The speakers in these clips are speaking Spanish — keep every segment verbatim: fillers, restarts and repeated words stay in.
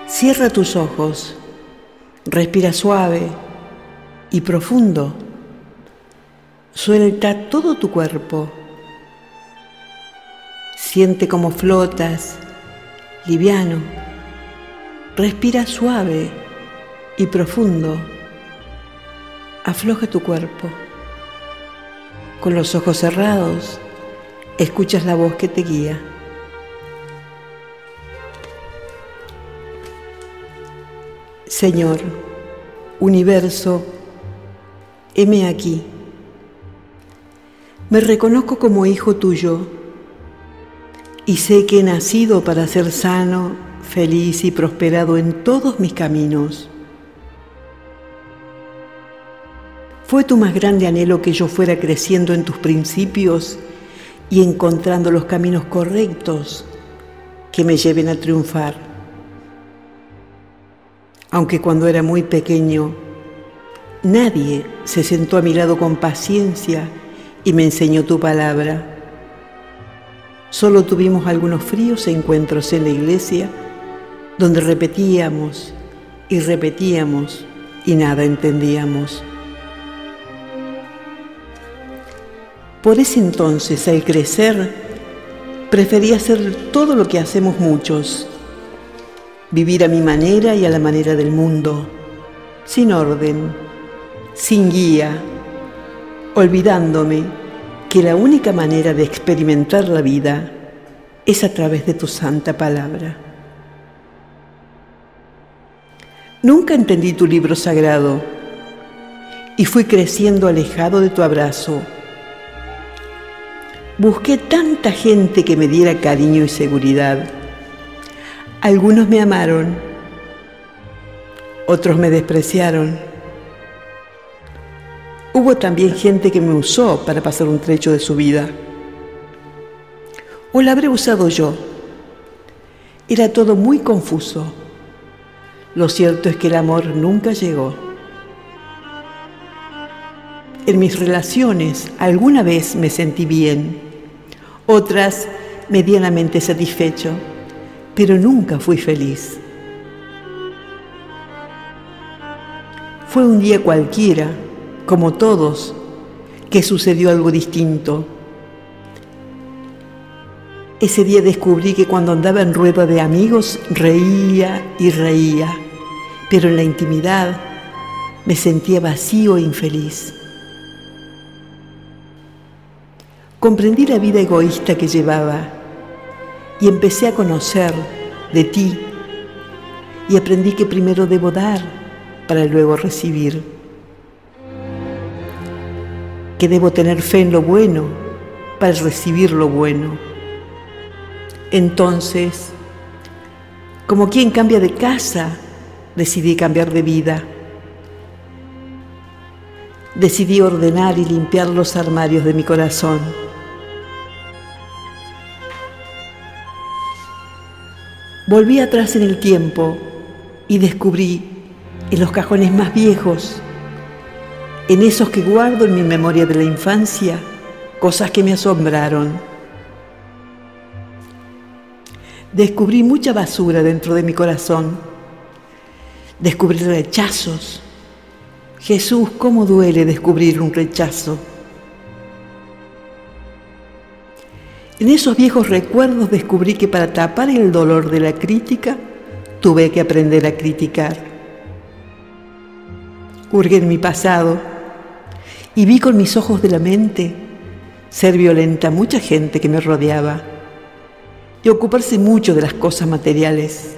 Cierra tus ojos, respira suave y profundo. Suelta todo tu cuerpo. Siente cómo flotas, liviano. Respira suave y profundo. Afloja tu cuerpo. Con los ojos cerrados, escuchas la voz que te guía. Señor, universo, heme aquí. Me reconozco como hijo tuyo y sé que he nacido para ser sano, feliz y prosperado en todos mis caminos. Fue tu más grande anhelo que yo fuera creciendo en tus principios y encontrando los caminos correctos que me lleven a triunfar. Aunque cuando era muy pequeño, nadie se sentó a mi lado con paciencia y me enseñó tu palabra. Solo tuvimos algunos fríos encuentros en la iglesia, donde repetíamos y repetíamos y nada entendíamos. Por ese entonces, al crecer, preferí hacer todo lo que hacemos muchos, vivir a mi manera y a la manera del mundo, sin orden, sin guía, olvidándome que la única manera de experimentar la vida es a través de tu santa palabra. Nunca entendí tu libro sagrado y fui creciendo alejado de tu abrazo. Busqué tanta gente que me diera cariño y seguridad. Algunos me amaron, otros me despreciaron. Hubo también gente que me usó para pasar un trecho de su vida. ¿O la habré usado yo? Era todo muy confuso. Lo cierto es que el amor nunca llegó. En mis relaciones alguna vez me sentí bien, otras medianamente satisfecho, pero nunca fui feliz. Fue un día cualquiera, como todos, que sucedió algo distinto. Ese día descubrí que cuando andaba en rueda de amigos reía y reía, pero en la intimidad me sentía vacío e infeliz. Comprendí la vida egoísta que llevaba y empecé a conocer de ti y aprendí que primero debo dar para luego recibir, que debo tener fe en lo bueno para recibir lo bueno. Entonces, como quien cambia de casa, decidí cambiar de vida. Decidí ordenar y limpiar los armarios de mi corazón. Volví atrás en el tiempo y descubrí en los cajones más viejos, en esos que guardo en mi memoria de la infancia, cosas que me asombraron. Descubrí mucha basura dentro de mi corazón. Descubrí rechazos. Jesús, cómo duele descubrir un rechazo. En esos viejos recuerdos descubrí que para tapar el dolor de la crítica, tuve que aprender a criticar. Hurgué en mi pasado y vi con mis ojos de la mente ser violenta a mucha gente que me rodeaba y ocuparse mucho de las cosas materiales.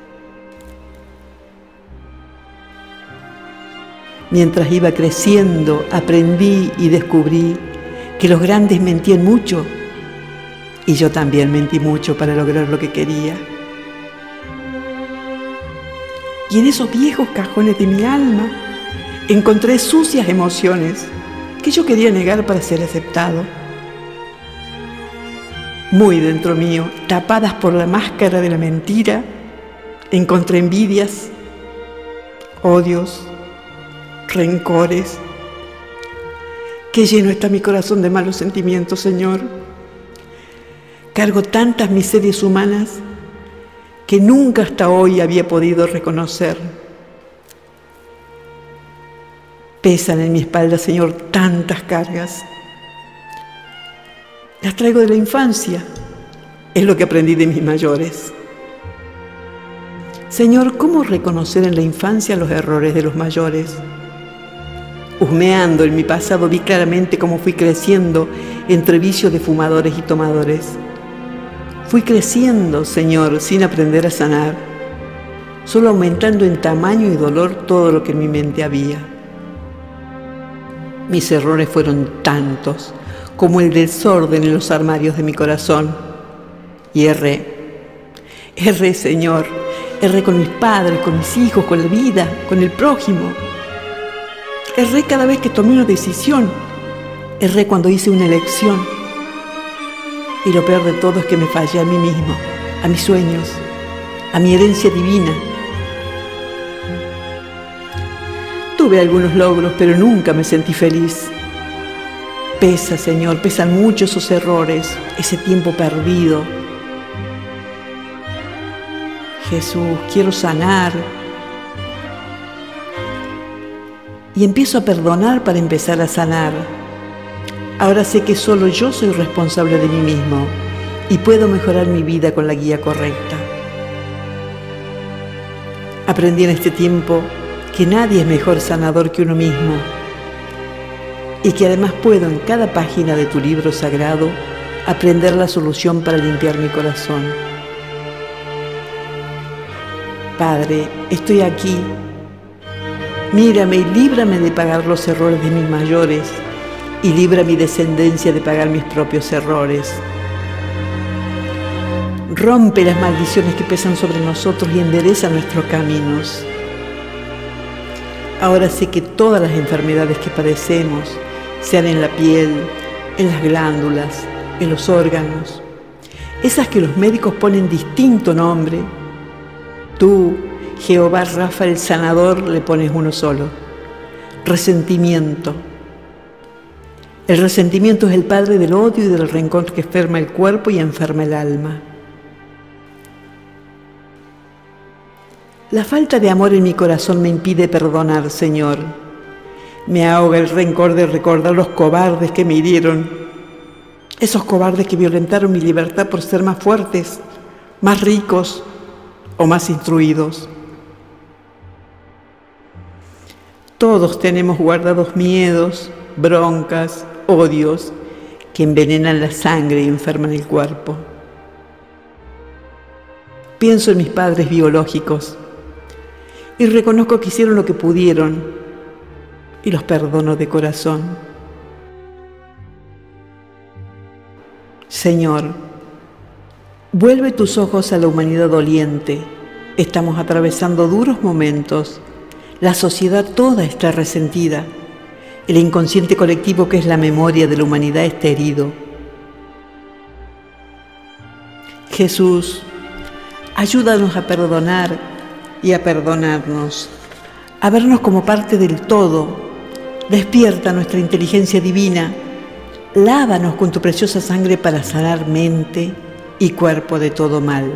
Mientras iba creciendo, aprendí y descubrí que los grandes mentían mucho y yo también mentí mucho para lograr lo que quería. Y en esos viejos cajones de mi alma encontré sucias emociones que yo quería negar para ser aceptado. Muy dentro mío, tapadas por la máscara de la mentira, encontré envidias, odios, rencores. Qué lleno está mi corazón de malos sentimientos, Señor. Cargo tantas miserias humanas que nunca hasta hoy había podido reconocer. Pesan en mi espalda, Señor, tantas cargas. Las traigo de la infancia, es lo que aprendí de mis mayores. Señor, ¿cómo reconocer en la infancia los errores de los mayores? Husmeando en mi pasado vi claramente cómo fui creciendo entre vicios de fumadores y tomadores. Fui creciendo, Señor, sin aprender a sanar, solo aumentando en tamaño y dolor todo lo que en mi mente había. Mis errores fueron tantos como el desorden en los armarios de mi corazón. Y erré, erré, Señor, erré con mis padres, con mis hijos, con la vida, con el prójimo. Erré cada vez que tomé una decisión, erré cuando hice una elección. Y lo peor de todo es que me fallé a mí mismo, a mis sueños, a mi herencia divina. Tuve algunos logros, pero nunca me sentí feliz. Pesa, Señor, pesan mucho esos errores, ese tiempo perdido. Jesús, quiero sanar. Y empiezo a perdonar para empezar a sanar. Ahora sé que solo yo soy responsable de mí mismo y puedo mejorar mi vida con la guía correcta. Aprendí en este tiempo que nadie es mejor sanador que uno mismo y que además puedo en cada página de tu libro sagrado aprender la solución para limpiar mi corazón. Padre, estoy aquí. Mírame y líbrame de pagar los errores de mis mayores y libra a mi descendencia de pagar mis propios errores. Rompe las maldiciones que pesan sobre nosotros y endereza nuestros caminos. Ahora sé que todas las enfermedades que padecemos, sean en la piel, en las glándulas, en los órganos, esas que los médicos ponen distinto nombre, tú, Jehová Rafa el sanador, le pones uno solo: resentimiento. El resentimiento es el padre del odio y del rencor que enferma el cuerpo y enferma el alma. La falta de amor en mi corazón me impide perdonar, Señor. Me ahoga el rencor de recordar los cobardes que me hirieron, esos cobardes que violentaron mi libertad por ser más fuertes, más ricos o más instruidos. Todos tenemos guardados miedos, broncas, odios que envenenan la sangre y enferman el cuerpo. Pienso en mis padres biológicos y reconozco que hicieron lo que pudieron y los perdono de corazón. Señor, vuelve tus ojos a la humanidad doliente. Estamos atravesando duros momentos. La sociedad toda está resentida. El inconsciente colectivo que es la memoria de la humanidad está herido. Jesús, ayúdanos a perdonar y a perdonarnos, a vernos como parte del todo. Despierta nuestra inteligencia divina. Lávanos con tu preciosa sangre para sanar mente y cuerpo de todo mal.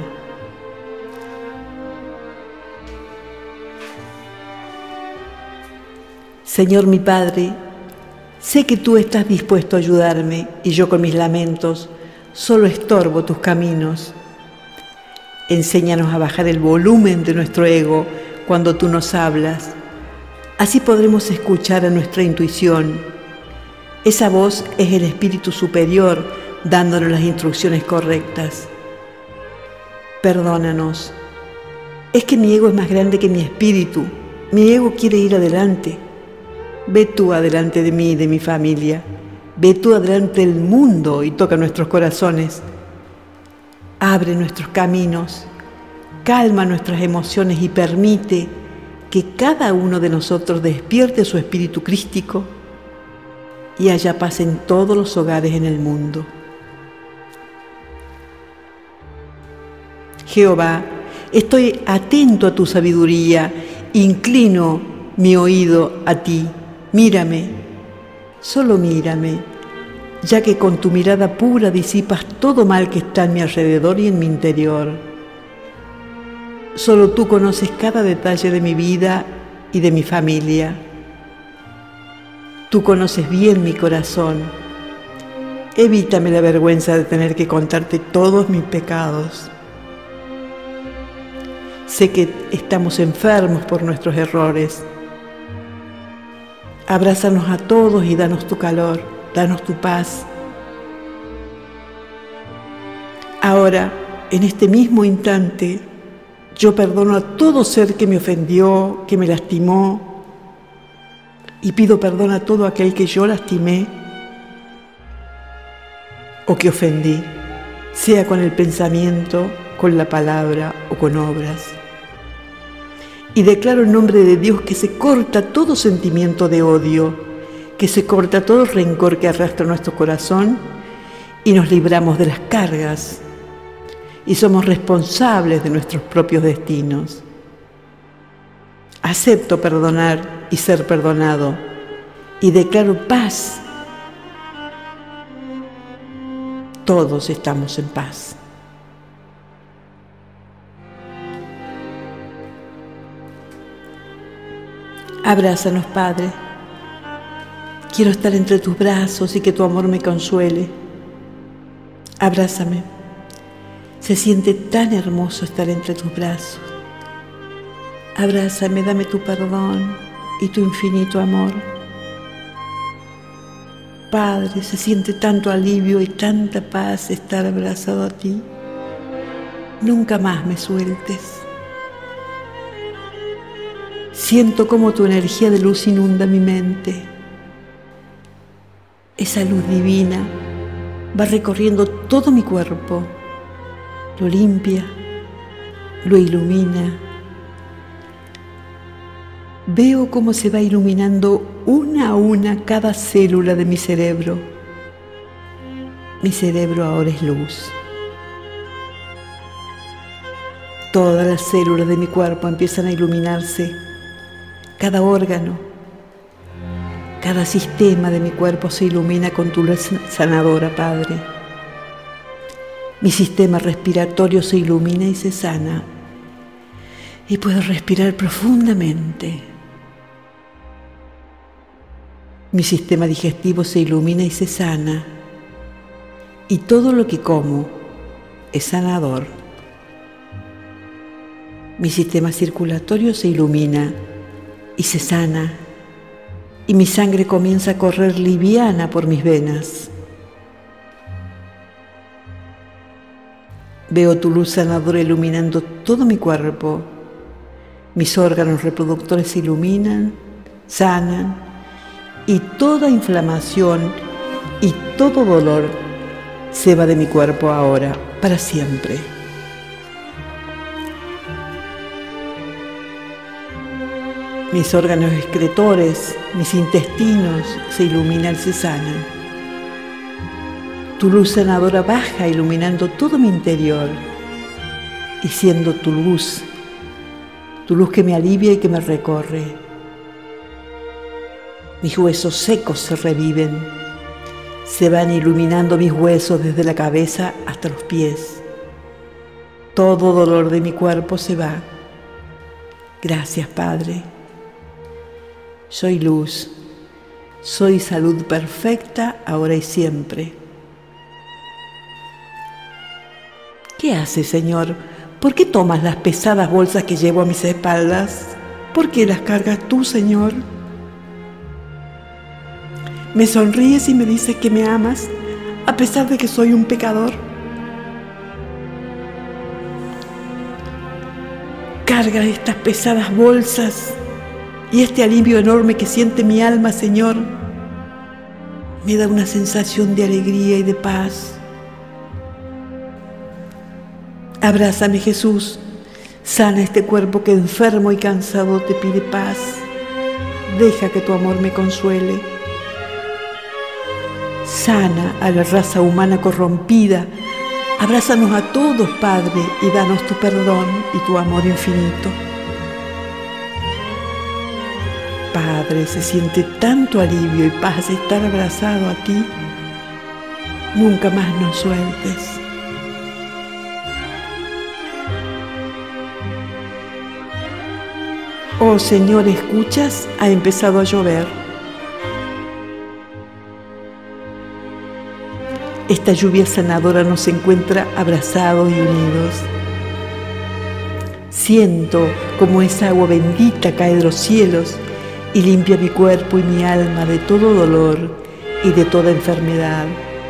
Señor mi Padre, sé que tú estás dispuesto a ayudarme y yo con mis lamentos solo estorbo tus caminos. Enséñanos a bajar el volumen de nuestro ego cuando tú nos hablas. Así podremos escuchar a nuestra intuición. Esa voz es el Espíritu Superior dándonos las instrucciones correctas. Perdónanos. Es que mi ego es más grande que mi espíritu. Mi ego quiere ir adelante. Ve tú adelante de mí y de mi familia. Ve tú adelante del mundo y toca nuestros corazones. Abre nuestros caminos, calma nuestras emociones y permite que cada uno de nosotros despierte su espíritu crístico y haya paz en todos los hogares en el mundo. Jehová, estoy atento a tu sabiduría, inclino mi oído a ti. Mírame, solo mírame, ya que con tu mirada pura disipas todo mal que está en mi alrededor y en mi interior. Solo tú conoces cada detalle de mi vida y de mi familia. Tú conoces bien mi corazón. Evítame la vergüenza de tener que contarte todos mis pecados. Sé que estamos enfermos por nuestros errores. Abrázanos a todos y danos tu calor, danos tu paz. Ahora, en este mismo instante, yo perdono a todo ser que me ofendió, que me lastimó, y pido perdón a todo aquel que yo lastimé o que ofendí, sea con el pensamiento, con la palabra o con obras. Y declaro en nombre de Dios que se corta todo sentimiento de odio, que se corta todo rencor que arrastra nuestro corazón y nos libramos de las cargas y somos responsables de nuestros propios destinos. Acepto perdonar y ser perdonado y declaro paz. Todos estamos en paz. Abrázanos, Padre. Quiero estar entre tus brazos y que tu amor me consuele. Abrázame. Se siente tan hermoso estar entre tus brazos. Abrázame, dame tu perdón y tu infinito amor. Padre, se siente tanto alivio y tanta paz estar abrazado a ti. Nunca más me sueltes. Siento cómo tu energía de luz inunda mi mente. Esa luz divina va recorriendo todo mi cuerpo, lo limpia, lo ilumina. Veo cómo se va iluminando una a una cada célula de mi cerebro. Mi cerebro ahora es luz. Todas las células de mi cuerpo empiezan a iluminarse. Cada órgano, cada sistema de mi cuerpo se ilumina con tu luz sanadora, Padre. Mi sistema respiratorio se ilumina y se sana. Y puedo respirar profundamente. Mi sistema digestivo se ilumina y se sana. Y todo lo que como es sanador. Mi sistema circulatorio se ilumina y se sana, y mi sangre comienza a correr liviana por mis venas. Veo tu luz sanadora iluminando todo mi cuerpo. Mis órganos reproductores se iluminan, sanan, y toda inflamación y todo dolor se va de mi cuerpo ahora, para siempre. Mis órganos excretores, mis intestinos se iluminan y se sanan. Tu luz sanadora baja iluminando todo mi interior y siendo tu luz, tu luz que me alivia y que me recorre. Mis huesos secos se reviven, se van iluminando mis huesos desde la cabeza hasta los pies. Todo dolor de mi cuerpo se va. Gracias, Padre. Soy luz, soy salud perfecta ahora y siempre. ¿Qué haces, Señor? ¿Por qué tomas las pesadas bolsas que llevo a mis espaldas? ¿Por qué las cargas tú, Señor? Me sonríes y me dices que me amas, a pesar de que soy un pecador. Carga estas pesadas bolsas y este alivio enorme que siente mi alma, Señor, me da una sensación de alegría y de paz. Abrázame, Jesús, sana este cuerpo que enfermo y cansado te pide paz. Deja que tu amor me consuele. Sana a la raza humana corrompida. Abrázanos a todos, Padre, y danos tu perdón y tu amor infinito. Padre, se siente tanto alivio y paz estar abrazado a ti. Nunca más nos sueltes. Oh Señor, ¿escuchas? Ha empezado a llover. Esta lluvia sanadora nos encuentra abrazados y unidos. Siento como esa agua bendita cae de los cielos y limpia mi cuerpo y mi alma de todo dolor y de toda enfermedad.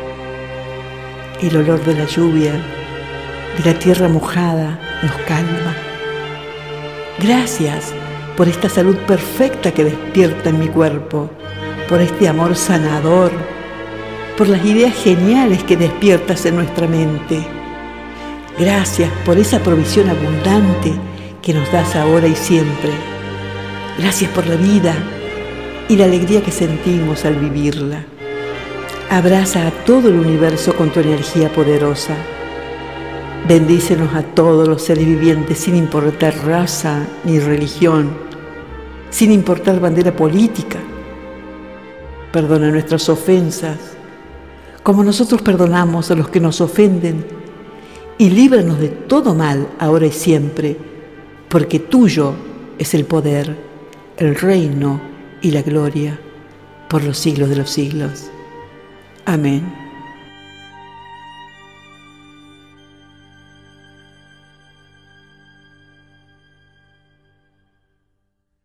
El olor de la lluvia, de la tierra mojada, nos calma. Gracias por esta salud perfecta que despierta en mi cuerpo, por este amor sanador, por las ideas geniales que despiertas en nuestra mente. Gracias por esa provisión abundante que nos das ahora y siempre. Gracias por la vida y la alegría que sentimos al vivirla. Abraza a todo el universo con tu energía poderosa. Bendícenos a todos los seres vivientes sin importar raza ni religión, sin importar bandera política. Perdona nuestras ofensas, como nosotros perdonamos a los que nos ofenden, y líbranos de todo mal ahora y siempre, porque tuyo es el poder, el reino y la gloria por los siglos de los siglos. Amén.